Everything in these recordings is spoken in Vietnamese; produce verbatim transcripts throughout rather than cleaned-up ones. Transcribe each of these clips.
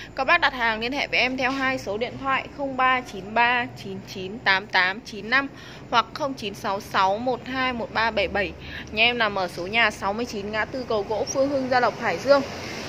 Các bác đặt hàng liên hệ với em theo hai số điện thoại không ba chín ba chín chín tám tám chín năm hoặc không chín sáu sáu một hai một ba bảy bảy. Nhà em nằm ở số nhà sáu mươi chín ngã tư Cầu Gỗ, Phương Hưng, Gia Lộc, Hải Dương.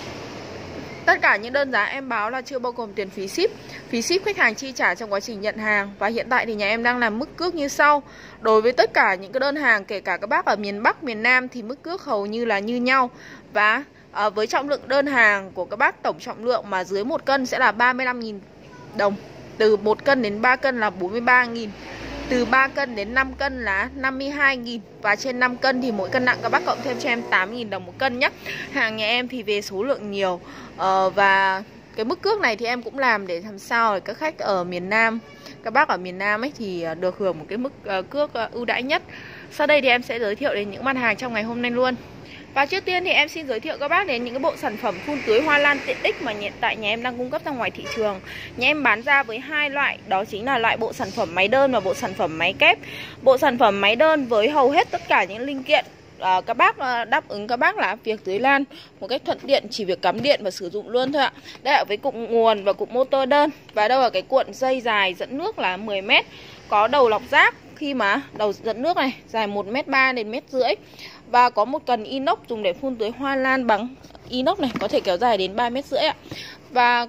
Tất cả những đơn giá em báo là chưa bao gồm tiền phí ship. Phí ship khách hàng chi trả trong quá trình nhận hàng. Và hiện tại thì nhà em đang làm mức cước như sau. Đối với tất cả những cái đơn hàng, kể cả các bác ở miền Bắc, miền Nam, thì mức cước hầu như là như nhau. Và à, với trọng lượng đơn hàng của các bác, tổng trọng lượng mà dưới một cân sẽ là ba mươi lăm nghìn đồng. Từ một cân đến ba cân là bốn mươi ba nghìn. Từ ba cân đến năm cân là năm mươi hai nghìn. Và trên năm cân thì mỗi cân nặng các bác cộng thêm cho em tám nghìn đồng một cân nhé. Hàng nhà em thì về số lượng nhiều. ờ, Và cái mức cước này thì em cũng làm để làm sao để các khách ở miền Nam, các bác ở miền Nam ấy thì được hưởng một cái mức uh, cước uh, ưu đãi nhất. Sau đây thì em sẽ giới thiệu đến những mặt hàng trong ngày hôm nay luôn. Và trước tiên thì em xin giới thiệu các bác đến những cái bộ sản phẩm phun tưới hoa lan tiện ích mà hiện tại nhà em đang cung cấp ra ngoài thị trường. Nhà em bán ra với hai loại, đó chính là loại bộ sản phẩm máy đơn và bộ sản phẩm máy kép. Bộ sản phẩm máy đơn với hầu hết tất cả những linh kiện à, các bác à, đáp ứng các bác là việc tưới lan một cách thuận tiện, chỉ việc cắm điện và sử dụng luôn thôi ạ. Đây là với cụm nguồn và cụm motor đơn. Và đâu là cái cuộn dây dài dẫn nước là mười mét, có đầu lọc rác khi mà đầu dẫn nước này dài một mét ba đến một mét rưỡi. Và có một cần inox dùng để phun tưới hoa lan bằng inox này, có thể kéo dài đến ba mét rưỡi ạ. Và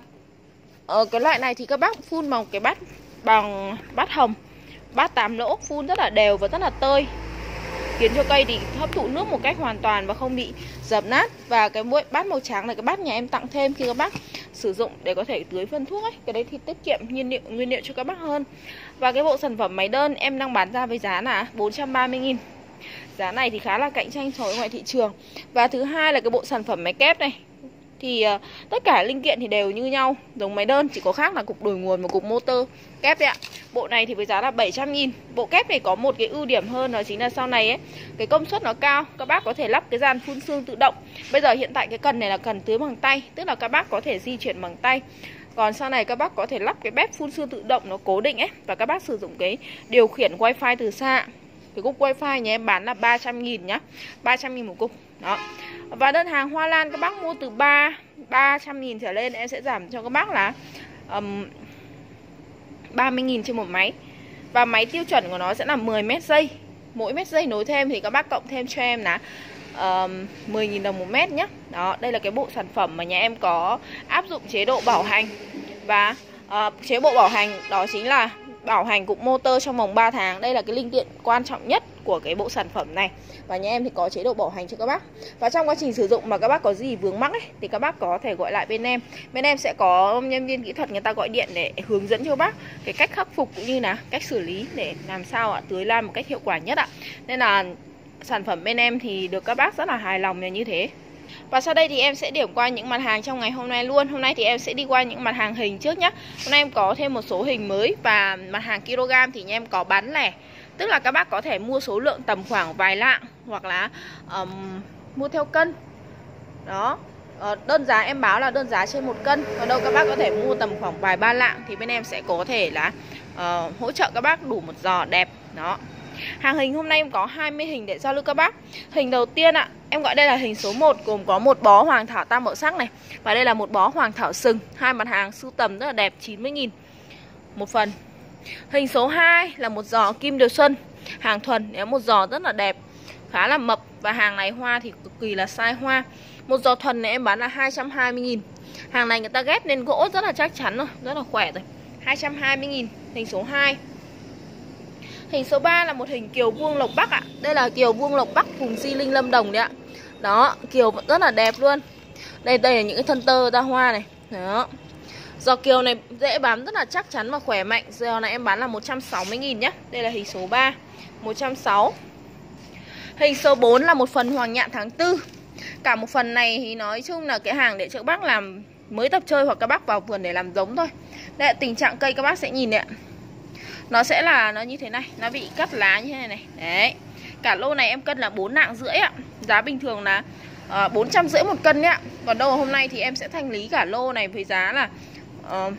ở cái loại này thì các bác phun bằng cái bát bằng bát hồng, bát tám lỗ, phun rất là đều và rất là tơi, khiến cho cây thì hấp thụ nước một cách hoàn toàn và không bị dập nát. Và cái bát màu trắng này, cái bát nhà em tặng thêm khi các bác sử dụng để có thể tưới phân thuốc ấy, cái đấy thì tiết kiệm nhiên liệu nguyên liệu cho các bác hơn. Và cái bộ sản phẩm máy đơn em đang bán ra với giá là bốn trăm ba mươi nghìn. Giá này thì khá là cạnh tranh so với ngoài thị trường. Và thứ hai là cái bộ sản phẩm máy kép này, thì uh, tất cả linh kiện thì đều như nhau, giống máy đơn, chỉ có khác là cục đồi nguồn và cục motor kép đấy ạ. Bộ này thì với giá là bảy trăm nghìn. Bộ kép này có một cái ưu điểm hơn, đó chính là sau này ấy, cái công suất nó cao, các bác có thể lắp cái dàn phun sương tự động. Bây giờ hiện tại cái cần này là cần tưới bằng tay, tức là các bác có thể di chuyển bằng tay. Còn sau này các bác có thể lắp cái bếp phun sương tự động nó cố định ấy, và các bác sử dụng cái điều khiển wifi từ xa. Cái cục wifi nhà em bán là ba trăm nghìn nhá, ba trăm nghìn một cục. Đó. Và đơn hàng hoa lan các bác mua từ ba trăm nghìn trở lên, em sẽ giảm cho các bác là um, ba mươi nghìn trên một máy. Và máy tiêu chuẩn của nó sẽ là mười mét dây. Mỗi mét dây nối thêm thì các bác cộng thêm cho em là um, mười nghìn đồng một mét nhé. Đó, đây là cái bộ sản phẩm mà nhà em có áp dụng chế độ bảo hành. Và uh, chế độ bảo hành đó chính là bảo hành cụm motor trong vòng ba tháng. Đây là cái linh kiện quan trọng nhất của cái bộ sản phẩm này. Và nhà em thì có chế độ bảo hành cho các bác. Và trong quá trình sử dụng mà các bác có gì vướng mắc ấy, thì các bác có thể gọi lại bên em. Bên em sẽ có nhân viên kỹ thuật người ta gọi điện để hướng dẫn cho bác cái cách khắc phục cũng như là cách xử lý để làm sao ạ tưới lan một cách hiệu quả nhất ạ. Nên là sản phẩm bên em thì được các bác rất là hài lòng là như thế. Và sau đây thì em sẽ điểm qua những mặt hàng trong ngày hôm nay luôn. Hôm nay thì em sẽ đi qua những mặt hàng hình trước nhé. Hôm nay em có thêm một số hình mới. Và mặt hàng kg thì nhà em có bán lẻ, tức là các bác có thể mua số lượng tầm khoảng vài lạng, hoặc là um, mua theo cân. Đó, uh, đơn giá em báo là đơn giá trên một cân. Còn đâu các bác có thể mua tầm khoảng vài ba lạng thì bên em sẽ có thể là uh, hỗ trợ các bác đủ một giò đẹp. Đó. Hàng hình hôm nay em có hai mươi hình để giao lưu các bác. Hình đầu tiên ạ, em gọi đây là hình số một, gồm có một bó hoàng thảo tam màu sắc này, và đây là một bó hoàng thảo sừng. Hai mặt hàng sưu tầm rất là đẹp, chín mươi nghìn một phần. Hình số hai là một giò kim điều xuân, hàng thuần, một giò rất là đẹp, khá là mập. Và hàng này hoa thì cực kỳ là sai hoa. Một giò thuần này em bán là hai trăm hai mươi nghìn. Hàng này người ta ghép lên gỗ rất là chắc chắn rồi, rất là khỏe rồi, hai trăm hai mươi nghìn. Hình số hai. Hình số ba là một hình kiều vuông Lộc Bắc ạ. Đây là kiều vuông Lộc Bắc vùng Di Linh Lâm Đồng đấy ạ. Đó, kiều vẫn rất là đẹp luôn. Đây đây là những cái thân tơ ra hoa này. Đó. Giò kiều này dễ bám, rất là chắc chắn và khỏe mạnh. Giò này em bán là một trăm sáu mươi nghìn nhé. Đây là hình số ba, một trăm sáu mươi. Hình số bốn là một phần hoàng nhạn tháng tư. Cả một phần này thì nói chung là cái hàng để cho các bác làm mới tập chơi hoặc các bác vào vườn để làm giống thôi. Đây là tình trạng cây các bác sẽ nhìn đấy ạ. Nó sẽ là nó như thế này, nó bị cắt lá như thế này này. Đấy. Cả lô này em cân là bốn lạng rưỡi ạ. Giá bình thường là uh, bốn trăm rưỡi một cân nhé. Còn đâu hôm nay thì em sẽ thanh lý cả lô này với giá là uh,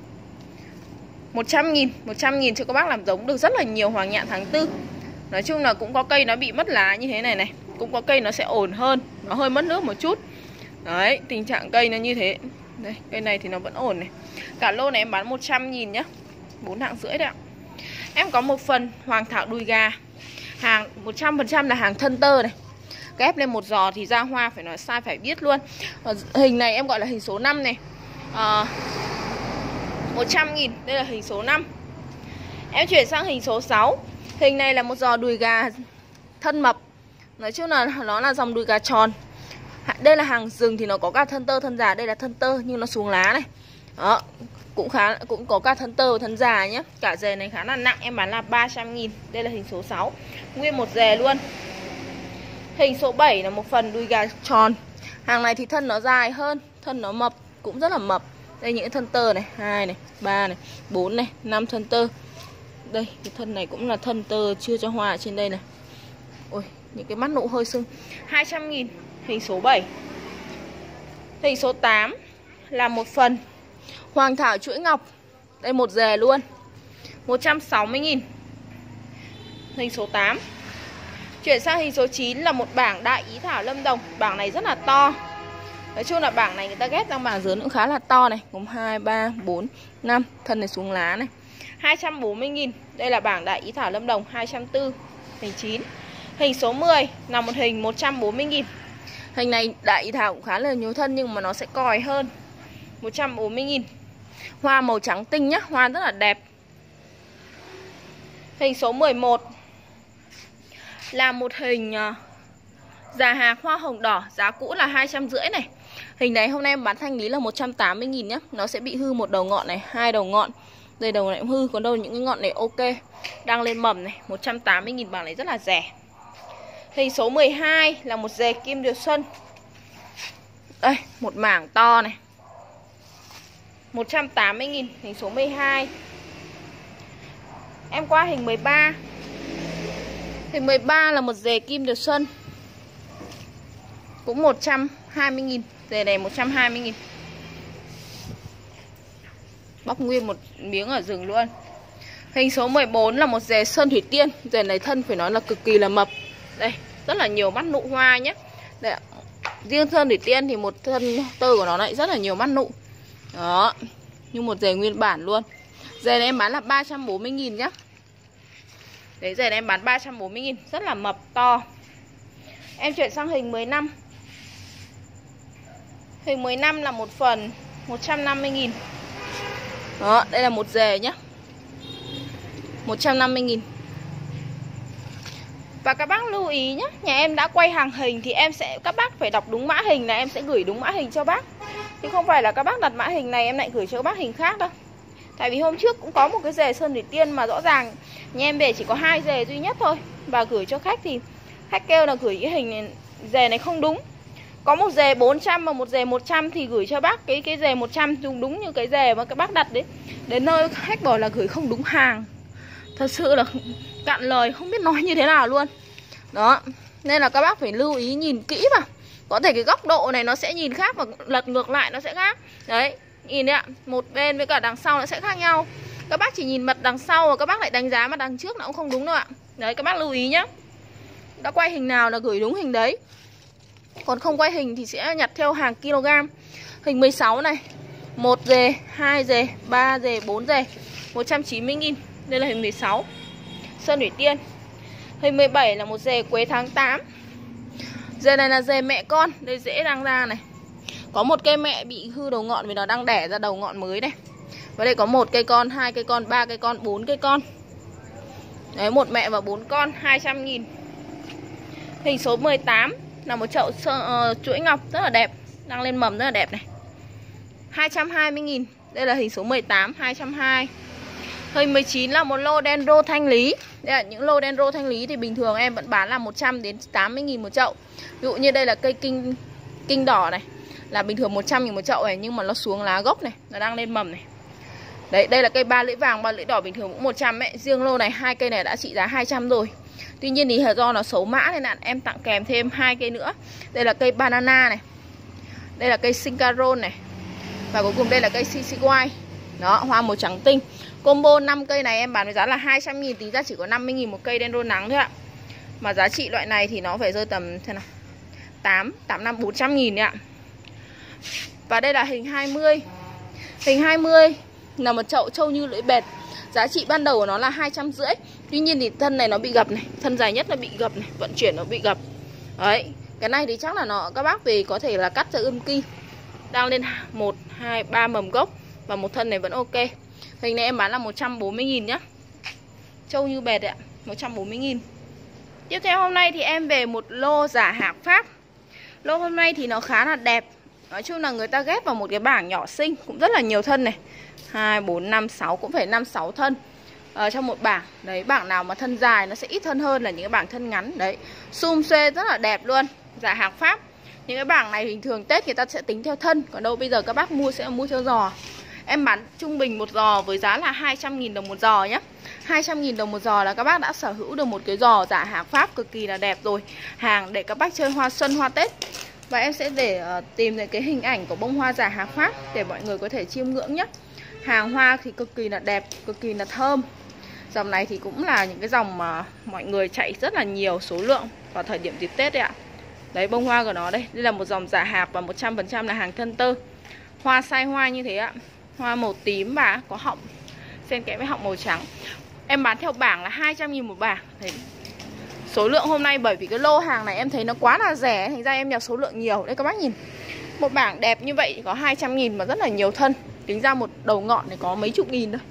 một trăm nghìn. một trăm nghìn cho các bác làm giống được rất là nhiều hoàng nhạn tháng tư. Nói chung là cũng có cây nó bị mất lá như thế này này, cũng có cây nó sẽ ổn hơn, nó hơi mất nước một chút. Đấy, tình trạng cây nó như thế. Đây, cây này thì nó vẫn ổn này. Cả lô này em bán một trăm nghìn nhá. bốn hạng rưỡi đấy ạ. Em có một phần hoàng thảo đùi gà. Hàng một trăm phần trăm là hàng thân tơ này. Ghép lên một giò thì ra hoa phải nói sai phải biết luôn. Ở hình này em gọi là hình số năm này. à, một trăm nghìn. Đây là hình số năm. Em chuyển sang hình số sáu. Hình này là một giò đùi gà thân mập. Nói chung là nó là dòng đùi gà tròn. Đây là hàng rừng thì nó có cả thân tơ thân già. Đây là thân tơ nhưng nó xuống lá này. Đó, cũng khá cũng có cả thân tơ và thân già nhé. Cả dề này khá là nặng, em bán là ba trăm nghìn. Đây là hình số sáu. Nguyên một dề luôn. Hình số bảy là một phần đùi gà tròn. Hàng này thì thân nó dài hơn, thân nó mập, cũng rất là mập. Đây những thân tơ này, hai này, ba này, bốn này, năm thân tơ. Đây, cái thân này cũng là thân tơ chưa cho hoa ở trên đây này. Ôi, những cái mắt nụ hơi sưng. Hai trăm nghìn. Hình số bảy. Hình số tám là một phần hoàng thảo chuỗi ngọc. Đây một dề luôn, một trăm sáu mươi nghìn. Hình số tám. Chuyển sang hình số chín là một bảng đại ý thảo Lâm Đồng. Bảng này rất là to. Nói chung là bảng này người ta ghép sang bảng dưới cũng khá là to này. Gồm hai, ba, bốn, năm. Thân này xuống lá này. Hai trăm bốn mươi nghìn. Đây là bảng đại ý thảo Lâm Đồng. Hai trăm bốn mươi. Hình chín. Hình số mười là một hình một trăm bốn mươi nghìn. Hình này đại ý thảo cũng khá là nhiều thân nhưng mà nó sẽ còi hơn. Một trăm bốn mươi nghìn. Hoa màu trắng tinh nhá. Hoa rất là đẹp. Hình số mười một là một hình uh, già hạc hoa hồng đỏ. Giá cũ là hai trăm rưỡi này. Hình này hôm nay em bán thanh lý là một trăm tám mươi nghìn nhá. Nó sẽ bị hư một đầu ngọn này, hai đầu ngọn. Đây đầu này cũng hư, còn đâu những cái ngọn này ok. Đang lên mầm này, một trăm tám mươi nghìn. Bảng này rất là rẻ. Hình số mười hai là một dề kim điều xuân. Đây, một mảng to này, một trăm tám mươi nghìn. Hình số mười hai. Em qua hình mười ba. Hình mười ba là một dề kim điều xuân. Cũng một trăm hai mươi nghìn. Dề này một trăm hai mươi nghìn. Bóc nguyên một miếng ở rừng luôn. Hình số mười bốn là một dề sơn thủy tiên. Dề này thân phải nói là cực kỳ là mập. Đây, rất là nhiều mắt nụ hoa nhé. Đây, riêng sơn thủy tiên thì một thân tơ của nó lại rất là nhiều mắt nụ. Đó, như một dề nguyên bản luôn. Dề này em bán là ba trăm bốn mươi nghìn nhá. Đấy, dề này em bán ba trăm bốn mươi nghìn. Rất là mập, to. Em chuyển sang hình mười lăm. Hình mười lăm là một phần một trăm năm mươi nghìn. Đó, đây là một dề nhá, một trăm năm mươi nghìn. Và các bác lưu ý nhé, nhà em đã quay hàng hình thì em sẽ, các bác phải đọc đúng mã hình là em sẽ gửi đúng mã hình cho bác. Chứ không phải là các bác đặt mã hình này em lại gửi cho các bác hình khác đâu. Tại vì hôm trước cũng có một cái dề sơn thủy tiên mà rõ ràng nhà em về chỉ có hai dề duy nhất thôi. Và gửi cho khách thì khách kêu là gửi cái hình này, dề này không đúng. Có một dề bốn trăm và một dề một trăm thì gửi cho bác cái cái dề một trăm dùng đúng như cái dề mà các bác đặt đấy. Đến nơi khách bảo là gửi không đúng hàng. Thật sự là cạn lời không biết nói như thế nào luôn. Đó, nên là các bác phải lưu ý nhìn kỹ mà. Có thể cái góc độ này nó sẽ nhìn khác và lật ngược lại nó sẽ khác. Đấy, nhìn đấy ạ, một bên với cả đằng sau nó sẽ khác nhau. Các bác chỉ nhìn mặt đằng sau và các bác lại đánh giá mặt đằng trước nó cũng không đúng đâu ạ. Đấy, các bác lưu ý nhá. Đã quay hình nào là gửi đúng hình đấy. Còn không quay hình thì sẽ nhặt theo hàng kg. Hình mười sáu này, một dề, hai dề, ba dề, bốn dề, một trăm chín mươi nghìn. Đây là hình mười sáu, sơn thủy tiên. Hình mười bảy là một dề quế tháng tám. Dề này là dề mẹ con. Đây rễ đang ra này. Có một cây mẹ bị hư đầu ngọn vì nó đang đẻ ra đầu ngọn mới đây. Và đây có một cây con, hai cây con, ba cây con, bốn cây con. Đấy, một mẹ và bốn con, hai trăm nghìn. Hình số mười tám là một chậu uh, chuỗi ngọc rất là đẹp, đang lên mầm rất là đẹp này, hai trăm hai mươi nghìn. Đây là hình số mười tám, hai trăm hai mươi. Hình mười chín là một lô dendro thanh lý. Đây là những lô dendro thanh lý thì bình thường em vẫn bán là một trăm đến tám mươi nghìn một chậu. Ví dụ như đây là cây kinh kinh đỏ này, là bình thường một trăm nghìn một chậu này, nhưng mà nó xuống lá gốc này, nó đang lên mầm này. Đấy, đây là cây ba lưỡi vàng, ba lưỡi đỏ bình thường cũng một trăm ấy. Riêng lô này hai cây này đã trị giá hai trăm rồi. Tuy nhiên thì do nó xấu mã nên là em tặng kèm thêm hai cây nữa. Đây là cây banana này. Đây là cây Sincaron này. Và cuối cùng đây là cây xê xê i. Đó, hoa màu trắng tinh. Combo năm cây này em bán với giá là hai trăm nghìn, tính ra chỉ có năm mươi nghìn một cây dendro nắng thôi ạ. Mà giá trị loại này thì nó phải rơi tầm thế nào? tám, tám năm bốn trăm nghìn đấy ạ. Và đây là hình hai mươi. Hình hai mươi là một chậu trâu như lưỡi bệt. Giá trị ban đầu của nó là hai trăm rưỡi. Tuy nhiên thì thân này nó bị gập này, thân dài nhất nó bị gập này, vận chuyển nó bị gập. Đấy, cái này thì chắc là nó các bác về có thể là cắt ra ươm ki. Đang lên một, hai, ba mầm gốc. Và một thân này vẫn ok. Hình này em bán là một trăm bốn mươi nghìn nhá. Trâu như bệt ạ, một trăm bốn mươi nghìn. Tiếp theo hôm nay thì em về một lô giả hạc Pháp. Lô hôm nay thì nó khá là đẹp. Nói chung là người ta ghép vào một cái bảng nhỏ xinh. Cũng rất là nhiều thân này, hai, bốn, năm, sáu, cũng phải năm, sáu thân ở trong một bảng. Đấy, bảng nào mà thân dài nó sẽ ít thân hơn là những cái bảng thân ngắn. Đấy, sum xuê rất là đẹp luôn. Giả hạc Pháp. Những cái bảng này bình thường Tết người ta sẽ tính theo thân. Còn đâu bây giờ các bác mua sẽ mua theo giò. Em bán trung bình một giò với giá là hai trăm nghìn đồng một giò nhé. hai trăm nghìn đồng một giò là các bác đã sở hữu được một cái giò giả hạc Pháp cực kỳ là đẹp rồi. Hàng để các bác chơi hoa xuân, hoa Tết. Và em sẽ để uh, tìm được cái hình ảnh của bông hoa giả hạc Pháp để mọi người có thể chiêm ngưỡng nhé. Hàng hoa thì cực kỳ là đẹp, cực kỳ là thơm. Dòng này thì cũng là những cái dòng mà mọi người chạy rất là nhiều số lượng vào thời điểm dịp Tết đấy ạ. Đấy, bông hoa của nó đây. Đây là một dòng giả hạc và một trăm phần trăm là hàng thân tơ. Hoa sai hoa như thế ạ. Hoa màu tím và có họng xen kẽ với họng màu trắng. Em bán theo bảng là hai trăm nghìn một bảng. Đấy. Số lượng hôm nay bởi vì cái lô hàng này em thấy nó quá là rẻ, thành ra em nhập số lượng nhiều. Đây các bác nhìn, một bảng đẹp như vậy có hai trăm nghìn mà rất là nhiều thân. Tính ra một đầu ngọn này có mấy chục nghìn thôi.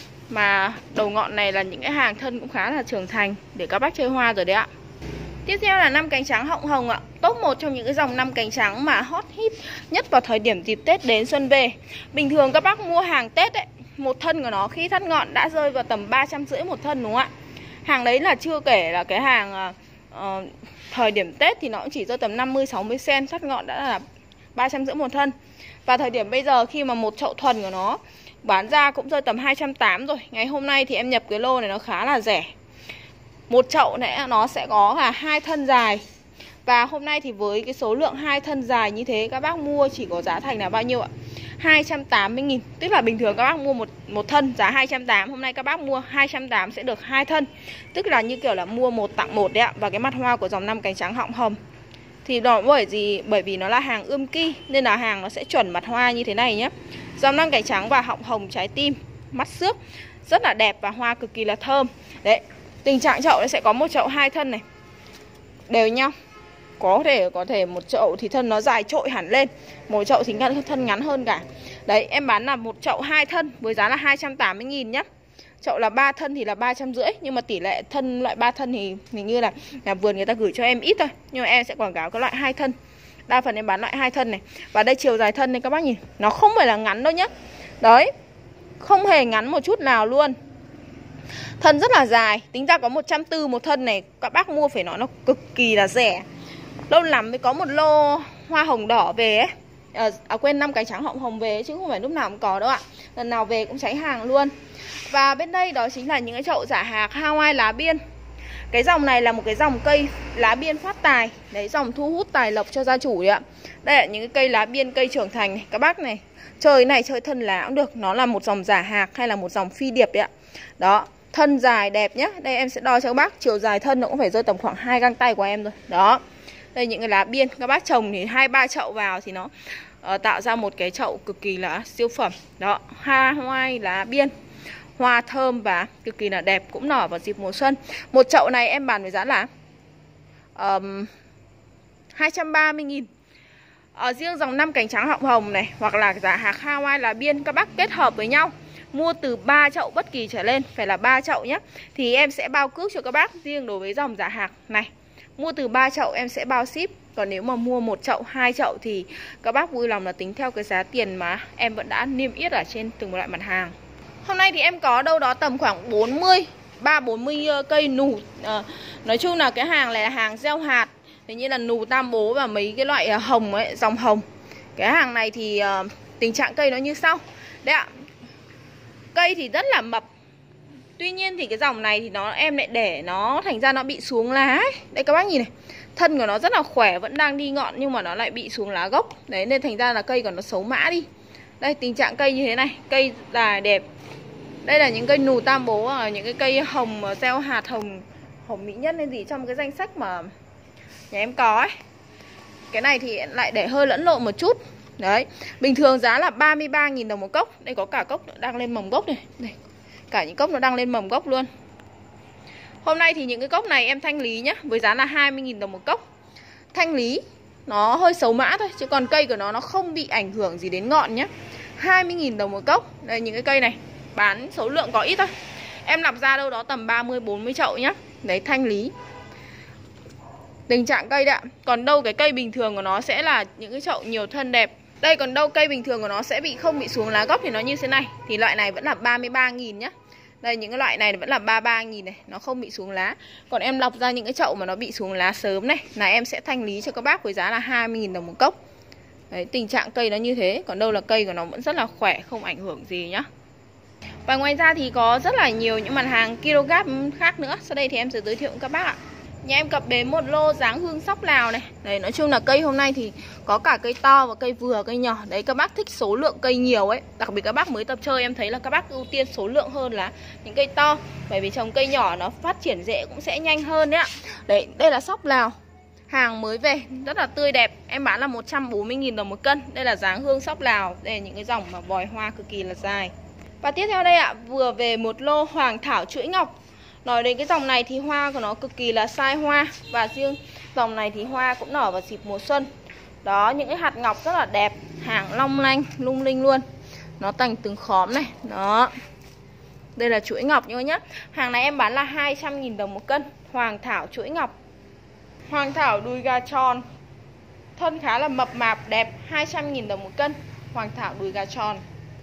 Mà đầu ngọn này là những cái hàng thân cũng khá là trưởng thành để các bác chơi hoa rồi đấy ạ. Tiếp theo là năm cánh trắng họng hồng ạ. Top một trong những cái dòng năm cánh trắng mà hot hit nhất vào thời điểm dịp Tết đến xuân về. Bình thường các bác mua hàng Tết ấy, một thân của nó khi thắt ngọn đã rơi vào tầm ba trăm rưỡi một thân đúng không ạ? Hàng đấy là chưa kể là cái hàng uh, thời điểm Tết thì nó cũng chỉ rơi tầm năm mươi sáu mươi cent, thắt ngọn đã là ba trăm rưỡi một thân. Và thời điểm bây giờ khi mà một chậu thuần của nó bán ra cũng rơi tầm hai trăm tám mươi rồi. Ngày hôm nay thì em nhập cái lô này nó khá là rẻ. Một chậu này nó sẽ có là hai thân dài. Và hôm nay thì với cái số lượng hai thân dài như thế các bác mua chỉ có giá thành là bao nhiêu ạ? hai trăm tám mươi nghìn. Tức là bình thường các bác mua một, một thân giá hai trăm tám mươi. Hôm nay các bác mua hai trăm tám mươi sẽ được hai thân. Tức là như kiểu là mua một tặng một đấy ạ. Và cái mặt hoa của dòng năm cánh trắng họng hồng thì đó bởi gì? Bởi vì nó là hàng ươm ki nên là hàng nó sẽ chuẩn mặt hoa như thế này nhé. Dòng năm cánh trắng và họng hồng trái tim, mắt xước rất là đẹp và hoa cực kỳ là thơm. Đấy, tình trạng chậu nó sẽ có một chậu hai thân này đều nhau. Có thể có thể một chậu thì thân nó dài trội hẳn lên, một chậu thì thân ngắn hơn cả. Đấy, em bán là một chậu hai thân với giá là hai trăm tám mươi nghìn nhá. Chậu là ba thân thì là ba trăm rưỡi. Nhưng mà tỷ lệ thân loại ba thân thì hình như là nhà vườn người ta gửi cho em ít thôi. Nhưng mà em sẽ quảng cáo cái loại hai thân. Đa phần em bán loại hai thân này. Và đây chiều dài thân này các bác nhìn, nó không phải là ngắn đâu nhá. Đấy, không hề ngắn một chút nào luôn. Thân rất là dài. Tính ra có một trăm tư mươi một thân này. Các bác mua phải nói nó cực kỳ là rẻ. Lâu lắm mới có một lô hoa hồng đỏ về ấy. À, à quên, năm cánh trắng họng hồng về ấy, chứ không phải lúc nào cũng có đâu ạ. Lần nào về cũng cháy hàng luôn. Và bên đây đó chính là những cái chậu giả hạc Hawaii lá biên. Cái dòng này là một cái dòng cây lá biên phát tài. Đấy, dòng thu hút tài lộc cho gia chủ đấy ạ. Đây là những cái cây lá biên, cây trưởng thành này. Các bác này, chơi này, chơi thân lá cũng được. Nó là một dòng giả hạc hay là một dòng phi điệp đấy ạ. Đó, thân dài đẹp nhá. Đây em sẽ đo cho các bác. Chiều dài thân nó cũng phải rơi tầm khoảng hai găng tay của em rồi. Đó, đây những cái lá biên. Các bác trồng thì hai ba chậu vào thì nó uh, tạo ra một cái chậu cực kỳ là siêu phẩm. Đó, Hawaii lá biên, hoa thơm và cực kỳ là đẹp, cũng nở vào dịp mùa xuân. Một chậu này em bán với giá là um, hai trăm ba mươi nghìn. Ở riêng dòng năm cánh trắng họng hồng này hoặc là giả hạc Hawaii lá biên, các bác kết hợp với nhau mua từ ba chậu bất kỳ trở lên, phải là ba chậu nhé, thì em sẽ bao cước cho các bác. Riêng đối với dòng giả hạc này, mua từ ba chậu em sẽ bao ship. Còn nếu mà mua một chậu, hai chậu thì các bác vui lòng là tính theo cái giá tiền mà em vẫn đã niêm yết ở trên từng loại mặt hàng. Hôm nay thì em có đâu đó tầm khoảng bốn mươi, ba bốn mươi cây nù. à, Nói chung là cái hàng này là hàng gieo hạt, thế như là nù tam bố và mấy cái loại hồng ấy, dòng hồng. Cái hàng này thì uh, tình trạng cây nó như sau. Đấy ạ, cây thì rất là mập. Tuy nhiên thì cái dòng này thì nó em lại để nó thành ra nó bị xuống lá ấy. Đây các bác nhìn này, thân của nó rất là khỏe, vẫn đang đi ngọn nhưng mà nó lại bị xuống lá gốc. Đấy, nên thành ra là cây của nó xấu mã đi. Đây, tình trạng cây như thế này, cây dài đẹp. Đây là những cây nù tam bố, những cái cây hồng gieo hạt, hồng hồng mỹ nhất nên gì trong cái danh sách mà nhà em có ấy. Cái này thì lại để hơi lẫn lộn một chút. Đấy, bình thường giá là ba mươi ba nghìn đồng một cốc. Đây có cả cốc đang lên mầm gốc này. Đây, cả những cốc nó đang lên mầm gốc luôn. Hôm nay thì những cái cốc này em thanh lý nhá, với giá là hai mươi nghìn đồng một cốc. Thanh lý nó hơi xấu mã thôi, chứ còn cây của nó nó không bị ảnh hưởng gì đến ngọn nhá. Hai mươi nghìn đồng một cốc. Đây những cái cây này bán số lượng có ít thôi. Em nạp ra đâu đó tầm ba mươi bốn mươi chậu nhá. Đấy, thanh lý. Tình trạng cây đấy ạ. Còn đâu cái cây bình thường của nó sẽ là những cái chậu nhiều thân đẹp. Đây, còn đâu cây bình thường của nó sẽ bị không bị xuống lá gốc thì nó như thế này. Thì loại này vẫn là ba mươi ba nghìn nhá. Đây, những cái loại này vẫn là ba mươi ba nghìn này, nó không bị xuống lá. Còn em lọc ra những cái chậu mà nó bị xuống lá sớm này là em sẽ thanh lý cho các bác với giá là hai mươi nghìn đồng một cốc. Đấy, tình trạng cây nó như thế. Còn đâu là cây của nó vẫn rất là khỏe, không ảnh hưởng gì nhá. Và ngoài ra thì có rất là nhiều những mặt hàng kg khác nữa. Sau đây thì em sẽ giới thiệu với các bác ạ. Nhà em cập bến một lô dáng hương sóc Lào này. Đấy, nói chung là cây hôm nay thì có cả cây to và cây vừa, cây nhỏ. Đấy, các bác thích số lượng cây nhiều ấy. Đặc biệt các bác mới tập chơi, em thấy là các bác ưu tiên số lượng hơn là những cây to. Bởi vì trồng cây nhỏ nó phát triển rễ cũng sẽ nhanh hơn đấy ạ. Đấy, đây là sóc Lào. Hàng mới về, rất là tươi đẹp. Em bán là một trăm bốn mươi nghìn đồng một cân. Đây là dáng hương sóc Lào. Đây là những cái dòng mà vòi hoa cực kỳ là dài. Và tiếp theo đây ạ, vừa về một lô hoàng thảo chuỗi ngọc. Nói đến cái dòng này thì hoa của nó cực kỳ là sai hoa. Và riêng dòng này thì hoa cũng nở vào dịp mùa xuân. Đó, những cái hạt ngọc rất là đẹp. Hàng long lanh, lung linh luôn. Nó thành từng khóm này. Đó. Đây là chuỗi ngọc nhá. Hàng này em bán là hai trăm nghìn đồng một cân. Hoàng thảo chuỗi ngọc. Hoàng thảo đùi gà tròn. Thân khá là mập mạp, đẹp. Hai trăm nghìn đồng một cân. Hoàng thảo đùi gà tròn.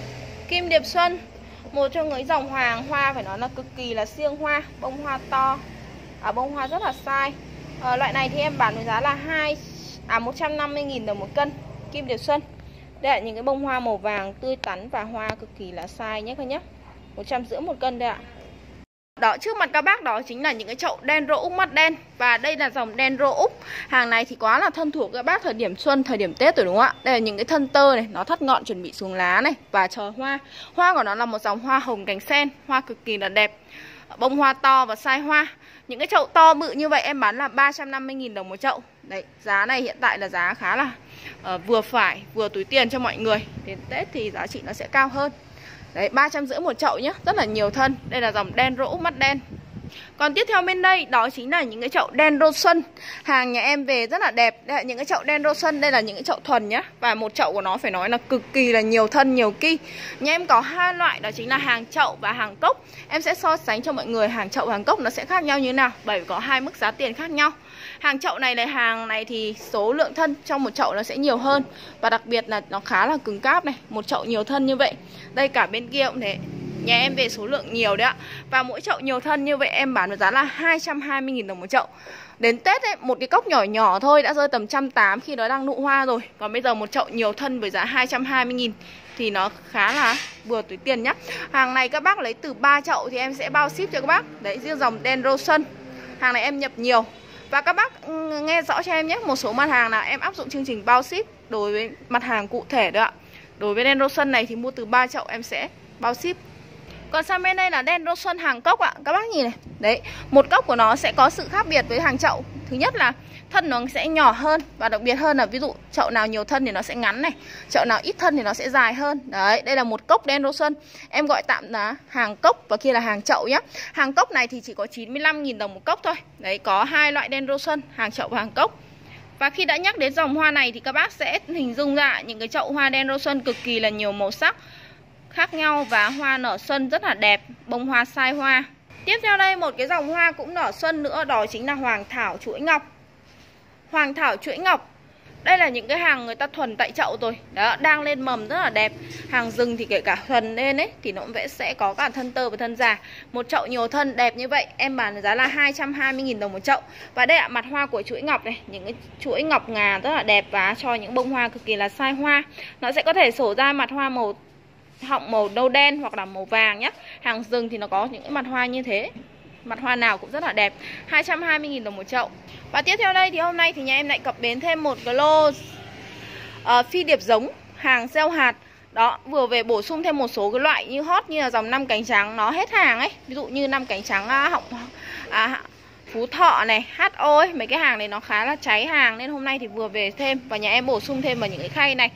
Kim Điệp Xuân, một trong những dòng hoàng hoa phải nói là cực kỳ là siêng hoa, bông hoa to, à, bông hoa rất là sai. À, loại này thì em bán với giá là hai à một trăm năm mươi nghìn đồng một cân. Kim Điệp Xuân. Đây là những cái bông hoa màu vàng tươi tắn và hoa cực kỳ là sai nhé các nhé. một trăm rưỡi một cân đây ạ. Đó, trước mặt các bác đó chính là những cái chậu Dendro Úc mắt đen. Và đây là dòng Dendro Úc. Hàng này thì quá là thân thuộc các bác thời điểm xuân, thời điểm Tết rồi đúng không ạ? Đây là những cái thân tơ này, nó thắt ngọn chuẩn bị xuống lá này. Và chờ hoa. Hoa của nó là một dòng hoa hồng cánh sen. Hoa cực kỳ là đẹp. Bông hoa to và sai hoa. Những cái chậu to bự như vậy em bán là ba trăm năm mươi nghìn đồng một chậu. Đấy, giá này hiện tại là giá khá là uh, vừa phải, vừa túi tiền cho mọi người. Đến Tết thì giá trị nó sẽ cao hơn. Đấy, ba trăm rưỡi một chậu nhá, rất là nhiều thân. Đây là dòng Dendro Úc mắt đen. Còn tiếp theo bên đây, đó chính là những cái chậu Dendro Xuân. Hàng nhà em về rất là đẹp. Đây là những cái chậu Dendro Xuân, đây là những cái chậu thuần nhá. Và một chậu của nó phải nói là cực kỳ là nhiều thân, nhiều ki. Nhà em có hai loại, đó chính là hàng chậu và hàng cốc. Em sẽ so sánh cho mọi người hàng chậu và hàng cốc nó sẽ khác nhau như thế nào, bởi vì có hai mức giá tiền khác nhau. Hàng chậu này là hàng này thì số lượng thân trong một chậu nó sẽ nhiều hơn. Và đặc biệt là nó khá là cứng cáp này. Một chậu nhiều thân như vậy. Đây cả bên kia cũng thế. Nhà em về số lượng nhiều đấy ạ. Và mỗi chậu nhiều thân như vậy em bán với giá là hai trăm hai mươi nghìn đồng một chậu. Đến Tết ấy, một cái cốc nhỏ nhỏ thôi đã rơi tầm một trăm tám mươi khi nó đang nụ hoa rồi. Còn bây giờ một chậu nhiều thân với giá hai trăm hai mươi nghìn thì nó khá là vừa túi tiền nhá. Hàng này các bác lấy từ ba chậu thì em sẽ bao ship cho các bác. Đấy, riêng dòng Dendro Xuân. Hàng này em nhập nhiều. Và các bác nghe rõ cho em nhé, một số mặt hàng nào em áp dụng chương trình bao ship đối với mặt hàng cụ thể đó ạ. Đối với Dendro Xuân này thì mua từ ba chậu em sẽ bao ship. Còn sang bên đây là Dendro Xuân hàng cốc ạ. Các bác nhìn này. Đấy, một cốc của nó sẽ có sự khác biệt với hàng chậu. Thứ nhất là thân nó sẽ nhỏ hơn. Và đặc biệt hơn là ví dụ chậu nào nhiều thân thì nó sẽ ngắn này, chậu nào ít thân thì nó sẽ dài hơn. Đấy, đây là một cốc Dendro Xuân. Em gọi tạm là hàng cốc và kia là hàng chậu nhé. Hàng cốc này thì chỉ có chín mươi lăm nghìn đồng một cốc thôi. Đấy, có hai loại Dendro Xuân, hàng chậu và hàng cốc. Và khi đã nhắc đến dòng hoa này thì các bác sẽ hình dung ra những cái chậu hoa Dendro Xuân cực kỳ là nhiều màu sắc khác nhau và hoa nở xuân rất là đẹp, bông hoa sai hoa. Tiếp theo đây một cái dòng hoa cũng nở xuân nữa, đó chính là hoàng thảo chuỗi ngọc. Hoàng thảo chuỗi ngọc. Đây là những cái hàng người ta thuần tại chậu rồi. Đó, đang lên mầm rất là đẹp. Hàng rừng thì kể cả thuần lên ấy thì nó cũng sẽ có cả thân tơ và thân già. Một chậu nhiều thân đẹp như vậy em bán giá là hai trăm hai mươi nghìn đồng một chậu. Và đây ạ, mặt hoa của chuỗi ngọc này, những cái chuỗi ngọc ngà rất là đẹp và cho những bông hoa cực kỳ là sai hoa. Nó sẽ có thể sổ ra mặt hoa màu họng màu nâu đen hoặc là màu vàng nhé. Hàng rừng thì nó có những cái mặt hoa như thế. Mặt hoa nào cũng rất là đẹp. Hai trăm hai mươi nghìn đồng một chậu. Và tiếp theo đây thì hôm nay thì nhà em lại cập bến thêm một cái lô uh, phi điệp giống, hàng gieo hạt. Đó, vừa về bổ sung thêm một số cái loại như hot như là dòng năm cánh trắng nó hết hàng ấy. Ví dụ như năm cánh trắng uh, họng à, Phú Thọ này, hát o ấy, mấy cái hàng này nó khá là cháy hàng nên hôm nay thì vừa về thêm và nhà em bổ sung thêm vào những cái khay này.